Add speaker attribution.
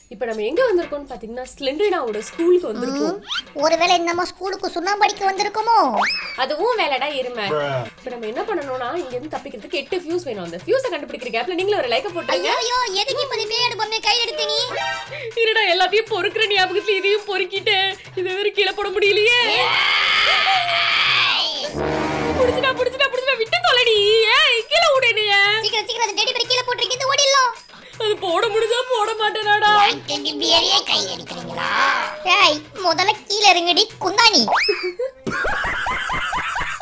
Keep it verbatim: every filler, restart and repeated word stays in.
Speaker 1: இப்போ நம்ம எங்க வந்திருக்கோம்னு பாத்தீங்கன்னா ஸ்லெண்டரினாவோட ஸ்கூலுக்கு வந்திருக்கோம்.
Speaker 2: ஒருவேளை நம்ம ஸ்கூலுக்கு சுண்ணாம்படிக்க வந்திருக்கோமோ?
Speaker 1: அதுவும் வேலைடா இருமே. இப்போ நம்ம என்ன பண்ணனும்னா இங்க இருந்து தப்பிக்கிறதுக்கு எட்டு ஃபியூஸ் வேணும். அந்த ஃபியூஸை கண்டுபிடிக்கிற கேப்ல நீங்களும் ஒரு லைக் போட்டுருங்க.
Speaker 2: ஐயோ எதுக்கு இப்ப இந்த பேயடு பொம்மை கையில எடுத்து நீ?
Speaker 1: இருடா எல்லாத்தையும் பொறுக்குற ஞாபகத்துல இதையும் பொறுக்கிட்டே இத வேற கீழ போட முடியலையே. புடிச்சுடா புடிச்சுடா புடிச்சுடா விட்டு தொலைடி. ஏய் கீழ ஓடுனே.
Speaker 2: சீக்கிரம் சீக்கிரம் அந்த டெடி பேர் கீழ போட்டுருக்கு இந்த ஓடிடலாம்.
Speaker 1: அது போட முடிஞ்சா போட மாட்டேனாடா.
Speaker 2: டெடி பேரையே கையில எடுக்கறீங்களா? ஏய் முதல்ல கீழ இறங்குடி குந்தாணி.